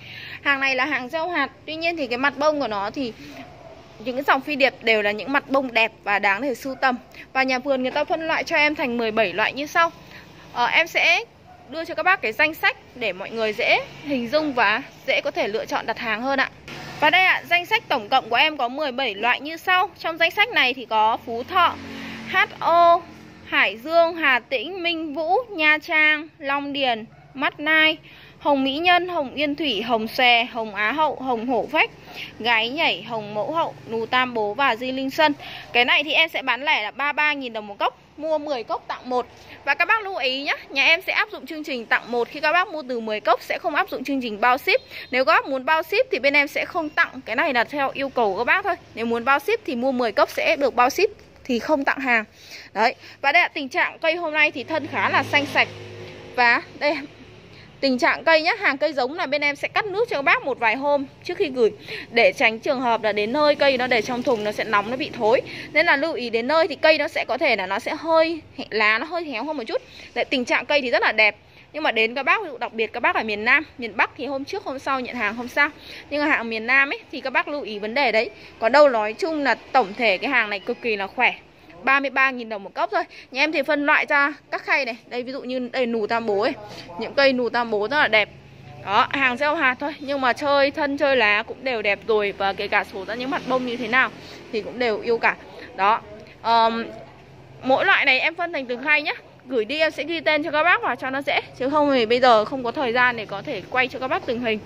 Hàng này là hàng gieo hạt. Tuy nhiên thì cái mặt bông của nó thì những cái dòng phi điệp đều là những mặt bông đẹp và đáng để sưu tầm. Và nhà vườn người ta phân loại cho em thành mười bảy loại như sau. ờ, Em sẽ đưa cho các bác cái danh sách để mọi người dễ hình dung và dễ có thể lựa chọn đặt hàng hơn ạ. Và đây ạ, danh sách tổng cộng của em có mười bảy loại như sau. Trong danh sách này thì có Phú Thọ, hát o, Hải Dương, Hà Tĩnh, Minh Vũ, Nha Trang, Long Điền, Mắt Nai, Hồng Mỹ Nhân, Hồng Yên Thủy, Hồng Xòe, Hồng Á Hậu, Hồng Hổ Phách, Gái Nhảy, Hồng Mẫu Hậu, Nù Tam Bố và Di Linh Xuân. Cái này thì em sẽ bán lẻ là ba mươi ba nghìn đồng một cốc, mua mười cốc tặng một. Và các bác lưu ý nhé, nhà em sẽ áp dụng chương trình tặng một khi các bác mua từ mười cốc, sẽ không áp dụng chương trình bao ship. Nếu các bác muốn bao ship thì bên em sẽ không tặng, cái này là theo yêu cầu của các bác thôi. Nếu muốn bao ship thì mua mười cốc sẽ được bao ship, thì không tặng hàng. Đấy, và đây là tình trạng cây hôm nay thì thân khá là xanh sạch. Và đây tình trạng cây nhé, hàng cây giống là bên em sẽ cắt nước cho các bác một vài hôm trước khi gửi, để tránh trường hợp là đến nơi cây nó để trong thùng nó sẽ nóng, nó bị thối. Nên là lưu ý đến nơi thì cây nó sẽ có thể là nó sẽ hơi, lá nó hơi héo hơn một chút. Đấy, tình trạng cây thì rất là đẹp. Nhưng mà đến các bác, ví dụ đặc biệt các bác ở miền Nam, miền Bắc thì hôm trước hôm sau nhận hàng không sao. Nhưng mà hàng miền Nam ấy thì các bác lưu ý vấn đề đấy. Còn đâu nói chung là tổng thể cái hàng này cực kỳ là khỏe. ba mươi ba nghìn đồng một cốc thôi. Nhà em thì phân loại ra các khay này. Đây ví dụ như đây nù tam bố ấy. Những cây nù tam bố rất là đẹp. Đó, hàng gieo hạt thôi. Nhưng mà chơi thân chơi lá cũng đều đẹp rồi. Và kể cả số ra những mặt bông như thế nào thì cũng đều yêu cả. Đó, um, mỗi loại này em phân thành từng khay nhé. Gửi đi em sẽ ghi tên cho các bác vào cho nó dễ. Chứ không thì bây giờ không có thời gian để có thể quay cho các bác từng hình.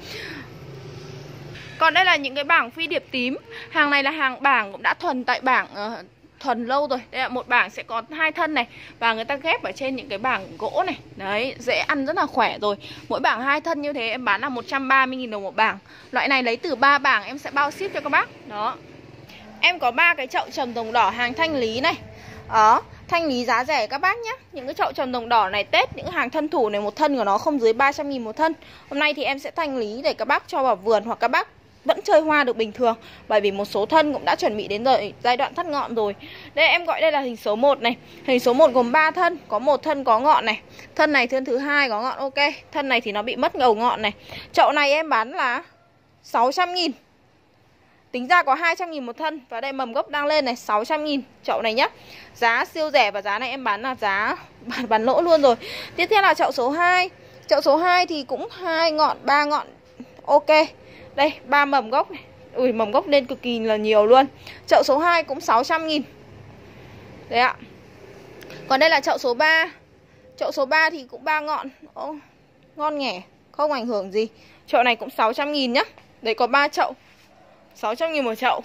Còn đây là những cái bảng phi điệp tím. Hàng này là hàng bảng cũng đã thuần tại bảng uh, thuần lâu rồi. Đây là một bảng sẽ có hai thân này. Và người ta ghép ở trên những cái bảng gỗ này. Đấy, dễ ăn rất là khỏe rồi. Mỗi bảng hai thân như thế em bán là một trăm ba mươi nghìn đồng một bảng. Loại này lấy từ ba bảng em sẽ bao ship cho các bác. Đó. Em có ba cái chậu trầm đồng đỏ hàng thanh lý này. Đó, thanh lý giá rẻ các bác nhé. Những cái chậu trầm đồng đỏ này Tết, những hàng thân thủ này, một thân của nó không dưới ba trăm nghìn một thân. Hôm nay thì em sẽ thanh lý để các bác cho vào vườn, hoặc các bác vẫn chơi hoa được bình thường. Bởi vì một số thân cũng đã chuẩn bị đến rồi, giai đoạn thắt ngọn rồi. Đây em gọi đây là hình số một này. Hình số một gồm ba thân, có một thân có ngọn này. Thân này thân thứ hai có ngọn, ok. Thân này thì nó bị mất ngầu ngọn này. Chậu này em bán là sáu trăm nghìn. Tính ra có hai trăm nghìn một thân. Và đây mầm gốc đang lên này, sáu trăm nghìn chậu này nhá. Giá siêu rẻ và giá này em bán là giá bán, bán lỗ luôn rồi. Tiếp theo là chậu số hai. Chậu số hai thì cũng hai ngọn, ba ngọn. Ok. Đây, ba mầm gốc này. Ui, mầm gốc lên cực kỳ là nhiều luôn. Chậu số hai cũng sáu trăm nghìn. Đấy ạ. Còn đây là chậu số ba. Chậu số ba thì cũng ba ngọn. Ô, ngon nghẻ, không ảnh hưởng gì. Chậu này cũng sáu trăm nghìn nhá. Đấy, có ba chậu, sáu trăm nghìn một chậu.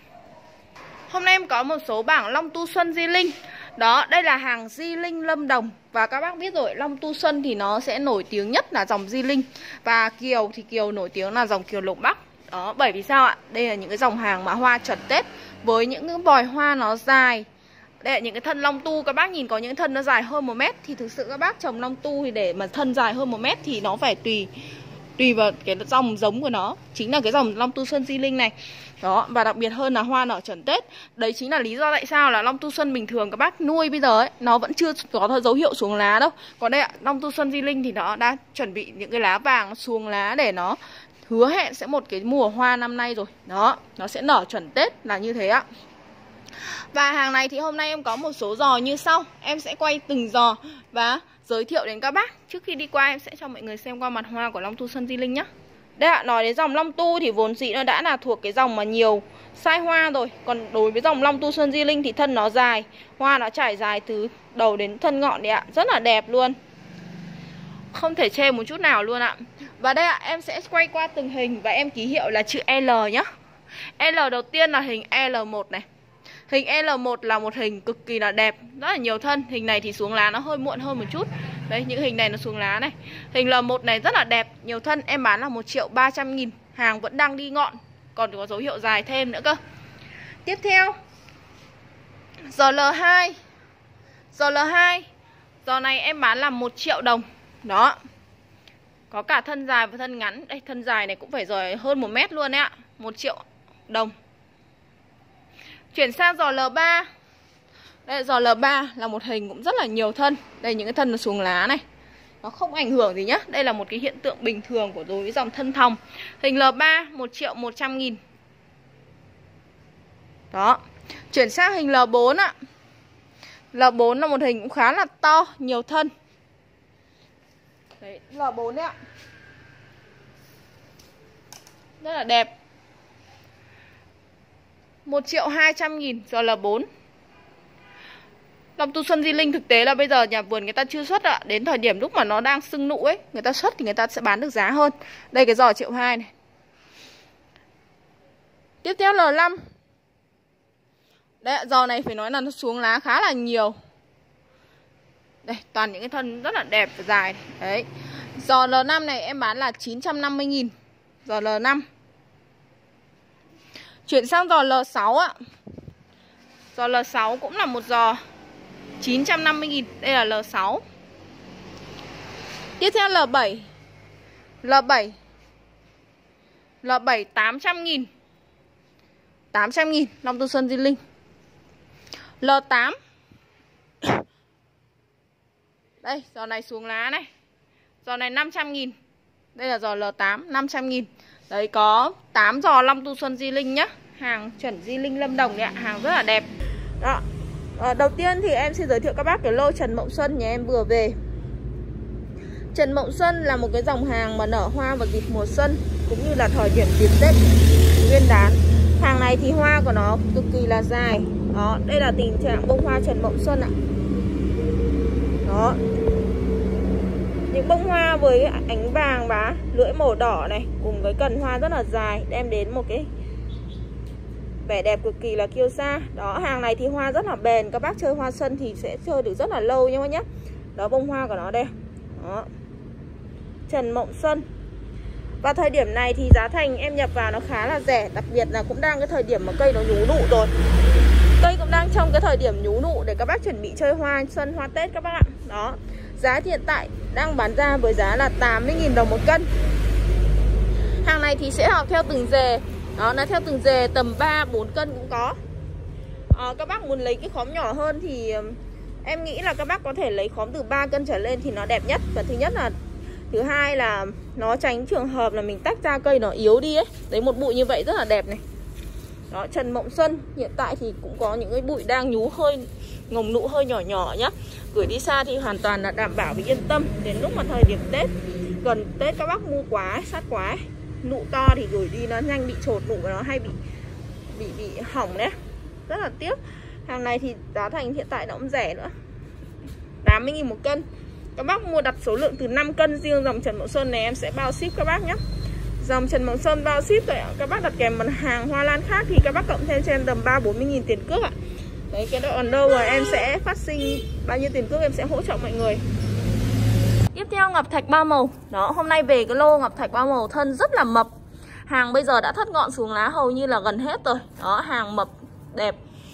Hôm nay em có một số bảng Long Tu Xuân Di Linh. Đó, đây là hàng Di Linh Lâm Đồng. Và các bác biết rồi, Long Tu Xuân thì nó sẽ nổi tiếng nhất là dòng Di Linh. Và Kiều thì Kiều nổi tiếng là dòng Kiều Lộc Bắc. Đó, bởi vì sao ạ? Đây là những cái dòng hàng mà hoa chuẩn Tết, với những cái vòi hoa nó dài. Đây là những cái thân Long Tu, các bác nhìn có những thân nó dài hơn một mét. Thì thực sự các bác trồng Long Tu thì để mà thân dài hơn một mét thì nó phải tùy Tùy vào cái dòng giống của nó. Chính là cái dòng Long Tu Xuân Di Linh này. Đó, và đặc biệt hơn là hoa nở chuẩn Tết. Đấy chính là lý do tại sao là Long Tu Xuân bình thường các bác nuôi bây giờ ấy, nó vẫn chưa có dấu hiệu xuống lá đâu. Còn đây ạ, Long Tu Xuân Di Linh thì nó đã chuẩn bị những cái lá vàng xuống lá để nó hứa hẹn sẽ một cái mùa hoa năm nay rồi. Đó, nó sẽ nở chuẩn Tết là như thế ạ. Và hàng này thì hôm nay em có một số giò như sau. Em sẽ quay từng giò và giới thiệu đến các bác. Trước khi đi qua em sẽ cho mọi người xem qua mặt hoa của Long Tu Xuân Di Linh nhé. Đây ạ, nói đến dòng Long Tu thì vốn dĩ nó đã là thuộc cái dòng mà nhiều size hoa rồi. Còn đối với dòng Long Tu Xuân Di Linh thì thân nó dài, hoa nó trải dài từ đầu đến thân ngọn đấy ạ. Rất là đẹp luôn, không thể chê một chút nào luôn ạ. Và đây ạ, em sẽ quay qua từng hình và em ký hiệu là chữ L nhá. L đầu tiên là hình L một này. Hình L một là một hình cực kỳ là đẹp, rất là nhiều thân. Hình này thì xuống lá nó hơi muộn hơn một chút. Đấy, những hình này nó xuống lá này. Hình L một này rất là đẹp, nhiều thân, em bán là một triệu ba trăm nghìn. Hàng vẫn đang đi ngọn, còn có dấu hiệu dài thêm nữa cơ. Tiếp theo, giò L hai. Giò L hai, giò này em bán là một triệu đồng. Đó, có cả thân dài và thân ngắn. Đây, thân dài này cũng phải rồi hơn một mét luôn đấy ạ. Một triệu đồng. Chuyển sang giò L ba. Đây, giò L ba là một hình cũng rất là nhiều thân. Đây, những cái thân nó xuống lá này. Nó không ảnh hưởng gì nhá. Đây là một cái hiện tượng bình thường của đối với dòng thân thòng. Hình L ba một triệu một trăm nghìn. Đó. Chuyển sang hình L bốn ạ. L bốn là một hình cũng khá là to, nhiều thân. Đấy, L bốn đấy ạ. Rất là đẹp. Một triệu hai trăm nghìn cho L bốn. Long Tu Xuân Di Linh thực tế là bây giờ nhà vườn người ta chưa xuất ạ. Đến thời điểm lúc mà nó đang sưng nụ ấy, người ta xuất thì người ta sẽ bán được giá hơn. Đây cái giò triệu hai này. Tiếp theo L năm. Đấy, giò này phải nói là nó xuống lá khá là nhiều. Đây, toàn những cái thân rất là đẹp và dài. Đấy. Giò L năm này em bán là chín trăm năm mươi nghìn. Giò L năm. Chuyển sang giò L sáu ạ. Giò L sáu cũng là một giò chín trăm năm mươi nghìn. Đây là L sáu. Tiếp theo L bảy. L bảy. L bảy tám trăm nghìn. tám trăm nghìn Long Tu Xuân Di Linh. L tám. Đây, giò này xuống lá này. Giò này năm trăm nghìn. Đây là giò L tám, năm trăm nghìn. Đấy, có tám giò Long Tu Xuân Di Linh nhá. Hàng chuẩn Di Linh Lâm Đồng đấy ạ. Hàng rất là đẹp. Đó. À, đầu tiên thì em xin giới thiệu các bác cái lô Trần Mộng Xuân nhà em vừa về. Trần Mộng Xuân là một cái dòng hàng mà nở hoa vào dịp mùa xuân, cũng như là thời điểm dịp Tết Nguyên đán. Hàng này thì hoa của nó cực kỳ là dài. Đó, đây là tình trạng bông hoa Trần Mộng Xuân ạ. Đó. Những bông hoa với ánh vàng và lưỡi màu đỏ này, cùng với cần hoa rất là dài, đem đến một cái vẻ đẹp cực kỳ là kiêu sa. Đó, hàng này thì hoa rất là bền. Các bác chơi hoa xuân thì sẽ chơi được rất là lâu nha các nhé. Đó, bông hoa của nó đây. Đó, Trần Mộng Xuân. Và thời điểm này thì giá thành em nhập vào nó khá là rẻ. Đặc biệt là cũng đang cái thời điểm mà cây nó nhú nụ rồi. Cây cũng đang trong cái thời điểm nhú nụ để các bác chuẩn bị chơi hoa xuân, hoa Tết các bác ạ. Đó, giá hiện tại đang bán ra với giá là tám mươi nghìn đồng một cân. Hàng này thì sẽ học theo từng dề. Đó, nó theo từng dề tầm ba bốn cân cũng có. à, Các bác muốn lấy cái khóm nhỏ hơn thì em nghĩ là các bác có thể lấy khóm từ ba cân trở lên thì nó đẹp nhất. Và thứ nhất là thứ hai là nó tránh trường hợp là mình tách ra cây nó yếu đi ấy. Đấy, một bụi như vậy rất là đẹp này. Đó, Trần Mộng Xuân hiện tại thì cũng có những cái bụi đang nhú hơi, ngồng nụ hơi nhỏ nhỏ nhá. Gửi đi xa thì hoàn toàn là đảm bảo và yên tâm. Đến lúc mà thời điểm Tết, gần Tết các bác mua quá ấy, sát quá ấy, nụ to thì gửi đi nó nhanh bị trột nụ và nó hay bị bị bị hỏng đấy. Rất là tiếc. Hàng này thì giá thành hiện tại nó cũng rẻ nữa, tám mươi nghìn một cân. Các bác mua đặt số lượng từ năm cân, riêng dòng Trần Mộng Xuân này em sẽ bao ship các bác nhé. Dòng Trần Mộng Xuân bao ship rồi ạ. Các bác đặt kèm mặt hàng hoa lan khác thì các bác cộng thêm cho em tầm ba bốn mươi nghìn tiền cước ạ. Đấy, cái đoạn đâu rồi em sẽ phát sinh bao nhiêu tiền cước em sẽ hỗ trợ mọi người. Tiếp theo ngọc thạch ba màu. Đó, hôm nay về cái lô ngọc thạch ba màu thân rất là mập. Hàng bây giờ đã thất ngọn xuống lá hầu như là gần hết rồi. Đó, hàng mập đẹp.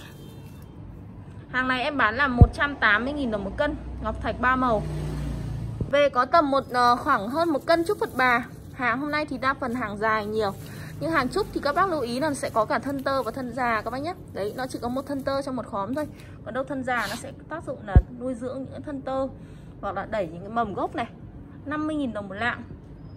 Hàng này em bán là một trăm tám mươi nghìn đồng một cân, ngọc thạch ba màu. Về có tầm một khoảng hơn một cân trúc Phật Bà. Hàng hôm nay thì đa phần hàng dài nhiều. Nhưng hàng trúc thì các bác lưu ý là sẽ có cả thân tơ và thân già các bác nhé. Đấy, nó chỉ có một thân tơ trong một khóm thôi. Còn đâu thân già nó sẽ tác dụng là nuôi dưỡng những thân tơ hoặc là đẩy những cái mầm gốc này. Năm mươi nghìn đồng một lạng,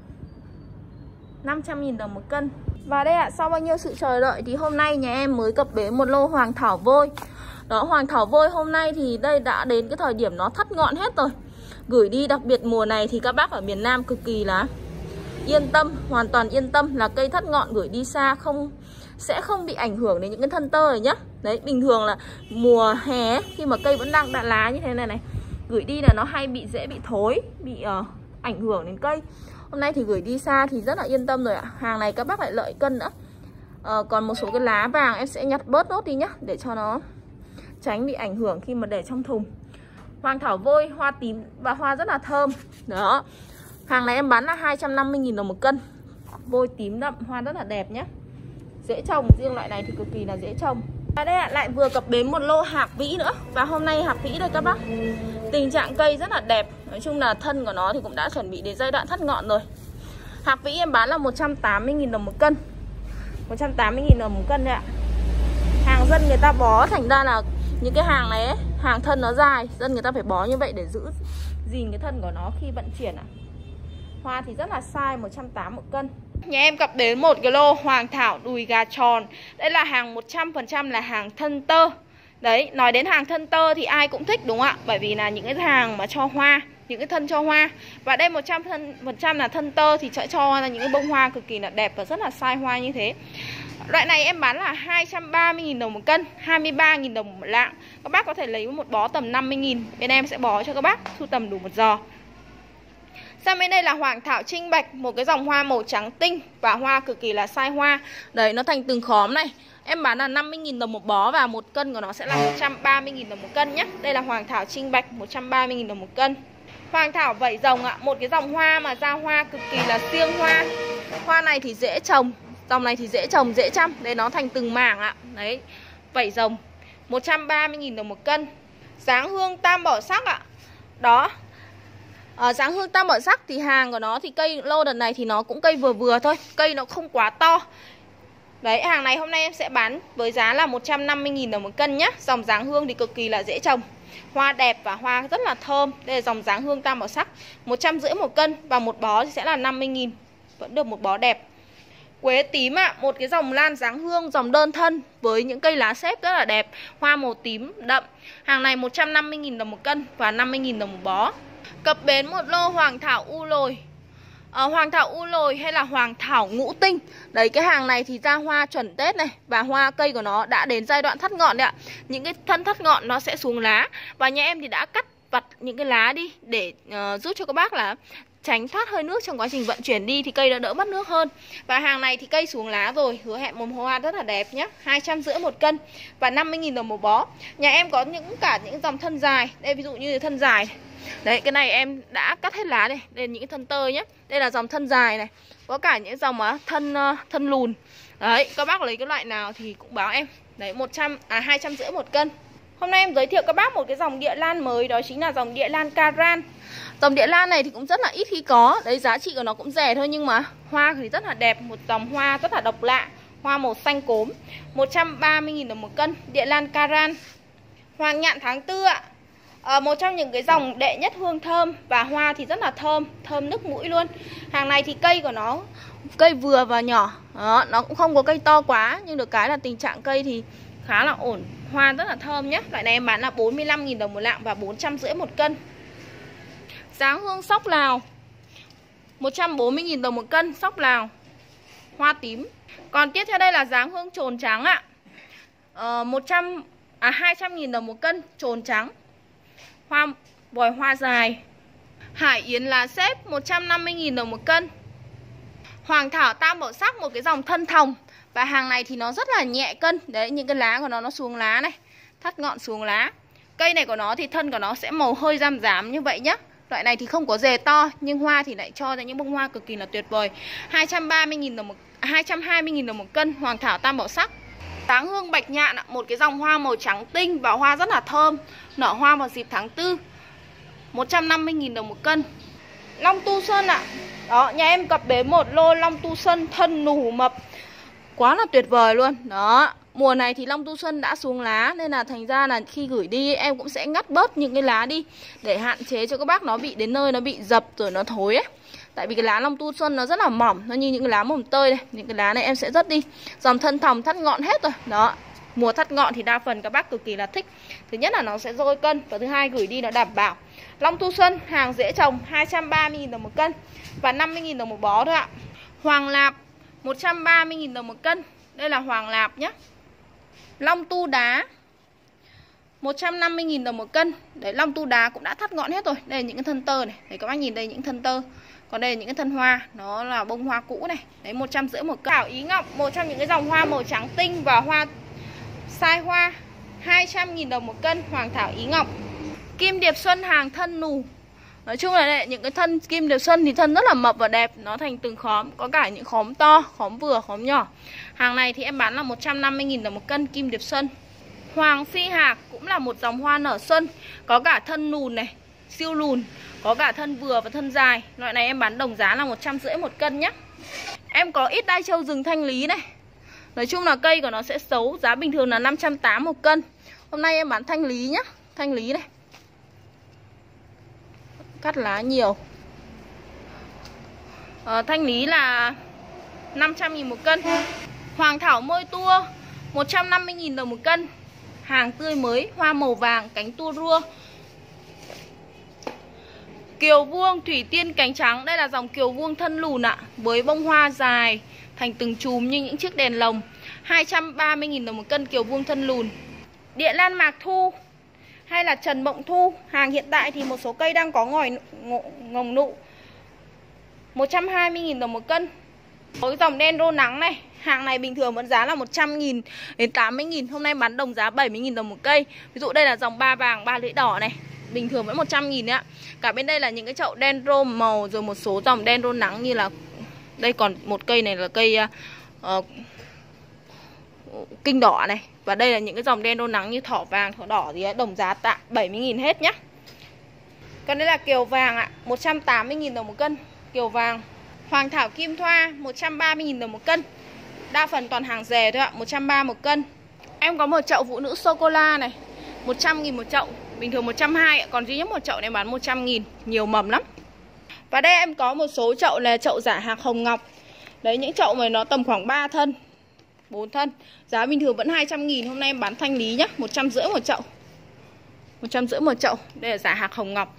năm trăm nghìn đồng một cân. Và đây ạ, à, sau bao nhiêu sự chờ đợi thì hôm nay nhà em mới cập bến một lô hoàng thảo vôi. Đó, hoàng thảo vôi hôm nay thì đây đã đến cái thời điểm nó thắt ngọn hết rồi. Gửi đi đặc biệt mùa này thì các bác ở miền Nam cực kỳ là yên tâm, hoàn toàn yên tâm là cây thắt ngọn gửi đi xa không sẽ không bị ảnh hưởng đến những cái thân tơ này nhá. Đấy, bình thường là mùa hè ấy, khi mà cây vẫn đang đạn lá như thế này này, gửi đi là nó hay bị dễ bị thối, bị uh, ảnh hưởng đến cây. Hôm nay thì gửi đi xa thì rất là yên tâm rồi ạ. Hàng này các bác lại lợi cân nữa. uh, Còn một số cái lá vàng em sẽ nhặt bớt nốt đi nhá, để cho nó tránh bị ảnh hưởng khi mà để trong thùng. Hoàng thảo vôi, hoa tím và hoa rất là thơm. Đó, hàng này em bán là hai trăm năm mươi nghìn đồng một cân. Vôi tím đậm, hoa rất là đẹp nhé. Dễ trồng, riêng loại này thì cực kỳ là dễ trồng. Và đây ạ, lại vừa cập bến một lô hạc vĩ nữa. Và hôm nay hạc vĩ đây các bác, tình trạng cây rất là đẹp. Nói chung là thân của nó thì cũng đã chuẩn bị đến giai đoạn thắt ngọn rồi. Hạc vĩ em bán là một trăm tám mươi nghìn đồng một cân, một trăm tám mươi nghìn đồng một cân đấy ạ. Hàng dân người ta bó, thành ra là những cái hàng này ấy, hàng thân nó dài, dân người ta phải bó như vậy để giữ gìn cái thân của nó khi vận chuyển ạ. Hoa thì rất là size một trăm tám mươi một cân. Nhà em cập đến một cái lô hoàng thảo đùi gà tròn. Đây là hàng một trăm phần trăm là hàng thân tơ. Đấy, nói đến hàng thân tơ thì ai cũng thích đúng không ạ? Bởi vì là những cái hàng mà cho hoa, những cái thân cho hoa. Và đây một trăm phần trăm là thân tơ thì sẽ cho ra những cái bông hoa cực kỳ là đẹp và rất là size hoa như thế. Loại này em bán là hai trăm ba mươi nghìn đồng một cân, hai mươi ba nghìn đồng một lạng. Các bác có thể lấy một bó tầm năm mươi nghìn. Bên em sẽ bó cho các bác thu tầm đủ một giò. Sang bên đây là hoàng thảo trinh bạch, một cái dòng hoa màu trắng tinh và hoa cực kỳ là size hoa. Đấy, nó thành từng khóm này. Em bán là năm mươi nghìn đồng một bó và một cân của nó sẽ là một trăm ba mươi nghìn đồng một cân nhé. Đây là hoàng thảo trinh bạch một trăm ba mươi nghìn đồng một cân. Hoàng thảo vảy rồng ạ, một cái dòng hoa mà ra hoa cực kỳ là siêng hoa. Hoa này thì dễ trồng, dòng này thì dễ trồng, dễ chăm. Đây nó thành từng mảng ạ. Đấy, vảy rồng một trăm ba mươi nghìn đồng một cân. Dáng hương tam bảo sắc ạ. Đó. À, dáng hương tam bảo sắc thì hàng của nó thì cây lô đợt này thì nó cũng cây vừa vừa thôi, cây nó không quá to. Đấy, hàng này hôm nay em sẽ bán với giá là một trăm năm mươi nghìn đồng một cân nhé. Dòng dáng hương thì cực kỳ là dễ trồng, hoa đẹp và hoa rất là thơm. Đây là dòng dáng hương tam bảo sắc, một trăm rưỡi một cân và một bó thì sẽ là năm mươi nghìn. Vẫn được một bó đẹp. Quế tím ạ, à, một cái dòng lan dáng hương, dòng đơn thân với những cây lá xếp rất là đẹp, hoa màu tím đậm. Hàng này một trăm năm mươi nghìn đồng một cân và năm mươi nghìn đồng một bó. Cập bến một lô hoàng thảo u lồi. à, Hoàng thảo u lồi hay là hoàng thảo ngũ tinh. Đấy, cái hàng này thì ra hoa chuẩn Tết này. Và hoa cây của nó đã đến giai đoạn thắt ngọn đấy ạ. Những cái thân thắt ngọn nó sẽ xuống lá. Và nhà em thì đã cắt vặt những cái lá đi để uh, giúp cho các bác là tránh thoát hơi nước trong quá trình vận chuyển đi thì cây đã đỡ mất nước hơn. Và hàng này thì cây xuống lá rồi, hứa hẹn một hoa rất là đẹp nhé. Hai trăm rưỡi một cân và năm mươi nghìn đồng một bó. Nhà em có những cả những dòng thân dài. Đây ví dụ như thân dài này. Đấy, cái này em đã cắt hết lá này. Đây là những cái thân tơ nhé. Đây là dòng thân dài này. Có cả những dòng mà thân uh, thân lùn. Đấy, các bác lấy cái loại nào thì cũng báo em. Đấy, một trăm à hai trăm rưỡi một cân. Hôm nay em giới thiệu các bác một cái dòng địa lan mới, đó chính là dòng địa lan Caran. Dòng địa lan này thì cũng rất là ít khi có. Đấy, giá trị của nó cũng rẻ thôi nhưng mà hoa thì rất là đẹp, một dòng hoa rất là độc lạ, hoa màu xanh cốm. một trăm ba mươi nghìn đồng một cân, địa lan Caran. Hoàng nhạn tháng tư ạ. À, một trong những cái dòng đệ nhất hương thơm và hoa thì rất là thơm, thơm nức mũi luôn. Hàng này thì cây của nó cây vừa và nhỏ. Đó, nó cũng không có cây to quá nhưng được cái là tình trạng cây thì khá là ổn, hoa rất là thơm nhé. Loại này em bán là bốn mươi lăm nghìn đồng một lạng và bốn trăm rưỡi một cân. Dáng hương sóc Lào một trăm bốn mươi nghìn đồng một cân, sóc Lào, hoa tím. Còn tiếp theo đây là dáng hương trồn trắng ạ. ờ, một trăm à hai trăm nghìn đồng một cân, trồn trắng, hoa vòi hoa dài. Hải yến lá xếp một trăm năm mươi nghìn đồng một cân. Hoàng thảo tam bảo sắc, một cái dòng thân thòng. Và hàng này thì nó rất là nhẹ cân. Đấy, những cái lá của nó nó xuống lá này, thắt ngọn xuống lá. Cây này của nó thì thân của nó sẽ màu hơi răm rám như vậy nhá. Loại này thì không có rề to nhưng hoa thì lại cho ra những bông hoa cực kỳ là tuyệt vời. hai trăm ba mươi nghìn đồng một hai trăm hai mươi nghìn đồng một cân, hoàng thảo tam bảo sắc. Dáng hương bạch nhạn ạ, một cái dòng hoa màu trắng tinh và hoa rất là thơm, nở hoa vào dịp tháng tư. một trăm năm mươi nghìn đồng một cân. Long tu xuân ạ. Đó, nhà em cập bến một lô long tu xuân thân nủ mập, quá là tuyệt vời luôn. Đó, mùa này thì long tu xuân đã xuống lá nên là thành ra là khi gửi đi em cũng sẽ ngắt bớt những cái lá đi để hạn chế cho các bác nó bị đến nơi nó bị dập rồi nó thối ấy. Tại vì cái lá long tu xuân nó rất là mỏng, nó như những cái lá mồng tơi này. Những cái lá này em sẽ rớt đi. Dòng thân thòng thắt ngọn hết rồi. Đó, mùa thắt ngọn thì đa phần các bác cực kỳ là thích. Thứ nhất là nó sẽ dôi cân và thứ hai gửi đi nó đảm bảo. Long tu xuân hàng dễ trồng, hai trăm ba mươi nghìn đồng một cân và năm mươi nghìn đồng một bó thôi ạ. Hoàng lạp một trăm ba mươi nghìn đồng một cân. Đây là hoàng lạp nhé. Long tu đá một trăm năm mươi nghìn đồng một cân. Đấy, long tu đá cũng đã thắt ngọn hết rồi. Đây là những cái thân tơ này. Đấy, các bác nhìn đây những thân tơ. Còn đây là những cái thân hoa, nó là bông hoa cũ này. Đấy, một trăm rưỡi một cân. Thảo ý ngọc, một trong những cái dòng hoa màu trắng tinh và hoa sai hoa, hai trăm nghìn đồng một cân, hoàng thảo ý ngọc. Kim điệp xuân hàng thân nù. Nói chung là đây, những cái thân kim điệp xuân thì thân rất là mập và đẹp, nó thành từng khóm, có cả những khóm to, khóm vừa, khóm nhỏ. Hàng này thì em bán là một trăm năm mươi nghìn đồng một cân, kim điệp xuân. Hoàng phi hạc cũng là một dòng hoa nở xuân, có cả thân lùn này, siêu lùn, có cả thân vừa và thân dài. Loại này em bán đồng giá là một trăm rưỡi một cân nhé. Em có ít đai trâu rừng thanh lý này. Nói chung là cây của nó sẽ xấu, giá bình thường là năm trăm tám mươi một cân. Hôm nay em bán thanh lý nhé. thanh lý này. Cắt lá nhiều. à, Thanh lý là năm trăm nghìn một cân. Hoàng thảo môi tua một trăm năm mươi nghìn đồng một cân. Hàng tươi mới, hoa màu vàng, cánh tua rua. Kiều vuông thủy tiên cánh trắng. Đây là dòng kiều vuông thân lùn ạ, với bông hoa dài thành từng chùm như những chiếc đèn lồng. Hai trăm ba mươi nghìn đồng một cân kiều vuông thân lùn. Địa lan mạc thu hay là trần mộng thu. Hàng hiện tại thì một số cây đang có ngòi ngồng nụ. Một trăm hai mươi nghìn đồng một cân. Có cái dòng đen rô nắng này. Hàng này bình thường vẫn giá là một trăm nghìn đến tám mươi nghìn. Hôm nay bán đồng giá bảy mươi nghìn đồng một cây. Ví dụ đây là dòng ba vàng, ba lưỡi đỏ này, bình thường vẫn một trăm nghìn ạ. Cả bên đây là những cái chậu đen rô màu. Rồi một số dòng đen rô nắng như là đây còn một cây này là cây uh, kinh đỏ này. Và đây là những cái dòng đen rô nắng như thỏ vàng, thỏ đỏ gì ấy. Đồng giá tạ bảy mươi nghìn hết nhá. Còn đây là kiều vàng ạ, một trăm tám mươi nghìn đồng một cân. Kiều vàng. Hoàng thảo kim thoa một trăm ba mươi nghìn đồng một cân. Đa phần toàn hàng rẻ thôi ạ, một trăm ba mươi một cân. Em có một chậu phụ nữ sô-cô-la này, một trăm nghìn một chậu. Bình thường một trăm hai mươi ạ, còn duy nhất một chậu này bán một trăm nghìn. Nhiều mầm lắm. Và đây em có một số chậu là chậu giả hạc hồng ngọc. Đấy, những chậu mà nó tầm khoảng ba thân, bốn thân. Giá bình thường vẫn hai trăm nghìn. Hôm nay em bán thanh lý nhá, một trăm rưỡi một chậu. Một trăm rưỡi một chậu. Đây là giả hạc hồng ngọc.